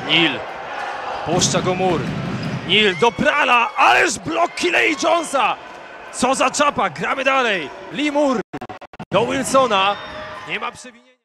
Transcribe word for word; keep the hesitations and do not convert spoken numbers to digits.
Neal. Puszcza go Moore. Neal do Prala, ależ blok Kiley Jonesa. Co za czapa, gramy dalej. Lee Moore do Wilsona. Nie ma przewinienia.